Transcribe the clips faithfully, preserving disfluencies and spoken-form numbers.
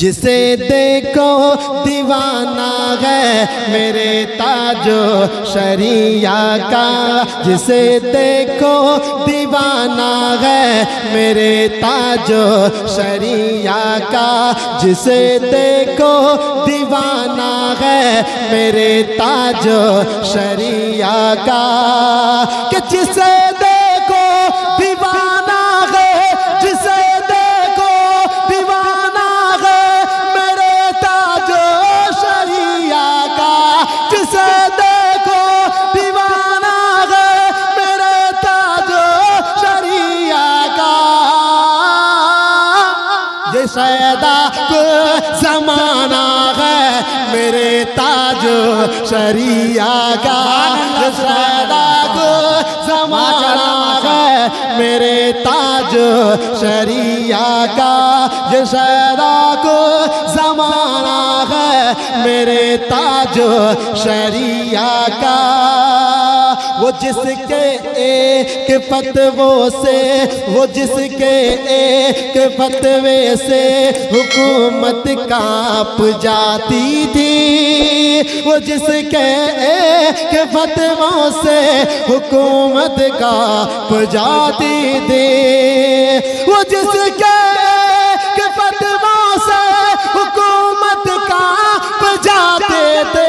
जिसे देखो दीवाना है मेरे ताजो शरिया का, जिसे देखो दीवाना है मेरे ताजो शरिया का, जिसे देखो दीवाना है मेरे ताजो शरिया का, कि जिसे देखो दीवाना है, जिसे देखो दीवाना है मेरे ताजो शरिया का, जिसे देखो दीवाना है मेरे ताजो शरिया का, ये सैदा को ज़माना है मेरे ताजो शरिया का, ये सैदा को ज़माना है मेरे ताजो शरिया का, ये सैदा को ज़माना है मेरे ताजो शरिया का। वो जिसके एक फतवों से, वो जिसके एक फतवे से हुकूमत कांप जाती थी, वो जिसके एक फतवों से हुकूमत कांप जाती थी, वो जिसके एक फतवों से हुकूमत कांप जाते थे,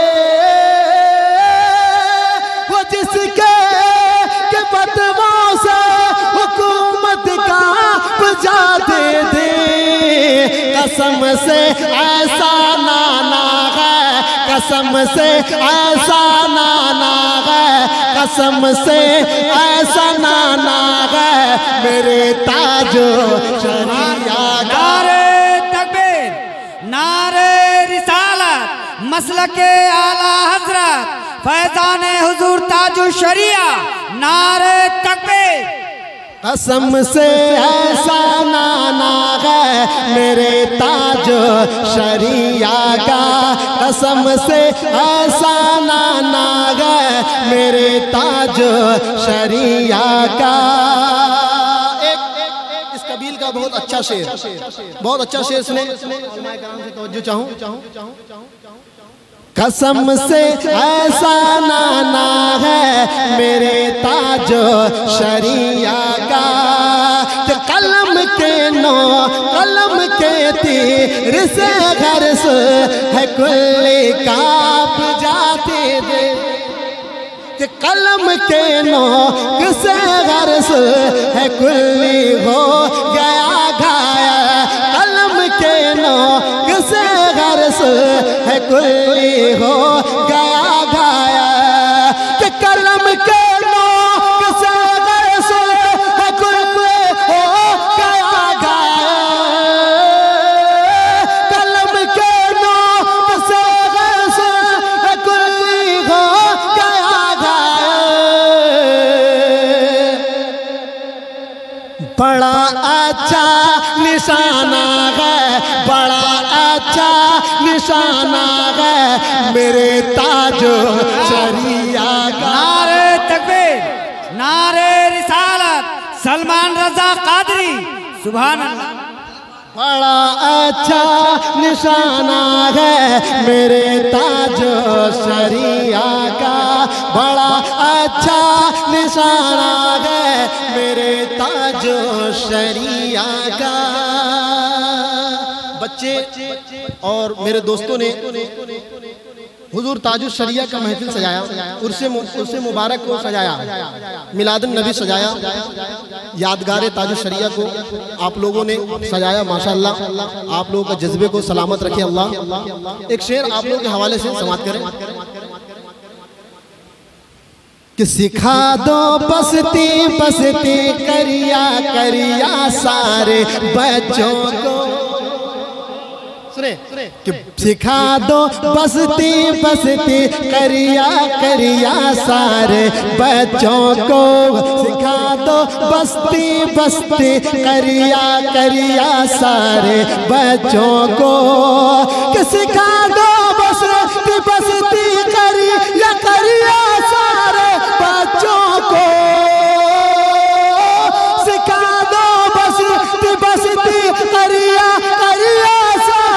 जिसके के फतवों से हुकूमत कांप जाते थे। कसम से ऐसा नाना है, कसम से ऐसा नाना है, कसम से ऐसा नाना है मेरे ताजो शरिया का। नारे तकबीर, नारे रिसालत, मसलके आला हजरत फैजान हुजूर ताजो शरिया, नारे तकबीर। कसम से ऐसा नाना है मेरे ताजो शरिया का, कसम से ऐसा नाना है मेरे ताजो शरिया का। एक इस कबील का बहुत अच्छा शेर, बहुत अच्छा शेर सुने, तवज्जो चाहूं। कसम से ऐसा नाना है मेरे ताजो शरिया का, कि कलम के नो कलम के तीर से घर से है कुल्ली कांप जाते थे, कि कलम के नो से घर से है कुल्ली हो गया घाया, कलम के नो से घर से है कुल्ली हो गया घाया, कि कलम के नोक से घर से है कुल्ली हो गया घाया, कलम के नोक से घर से है कुल्ली हो गया घाया। बड़ा अच्छा निशाना है, बड़ा अच्छा निशाना है मेरे ताजो शरिया का। नारे तकबीर, नारे रिसालत, सलमान रजा कादरी, सुभान अल्लाह। बड़ा अच्छा निशाना है मेरे ताजो शरिया का, बड़ा अच्छा निशाना है मेरे ताजो शरिया का। बच्चे और मेरे दोस्तों ने हुजूर ताजो शरिया का महफिल सजाया, उर्से उर्से मुबारक को सजाया, मिलादुन नबी सजाया, यादगार ताजो शरिया को आप लोगों ने सजाया। माशाअल्लाह, आप लोगों का जज्बे को सलामत रखे अल्लाह। एक शेर आप लोगों के हवाले से समाप्त करें कि सिखा दो बसती बसती करिया करिया सारे बच्चों को, सुने कि सिखा दो बसती बसती करिया करिया सारे बच्चों को, सिखा दो बसती बसती करिया करिया सारे बच्चों को, कि सिखा दो बसती बसती करिया करिया सारे बच्चों को, सिखा दो बसती बसती करिया करिया सारे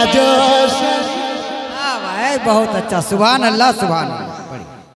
जोश। हाँ भाई बहुत अच्छा, सुभान अल्लाह सुभान अल्लाह।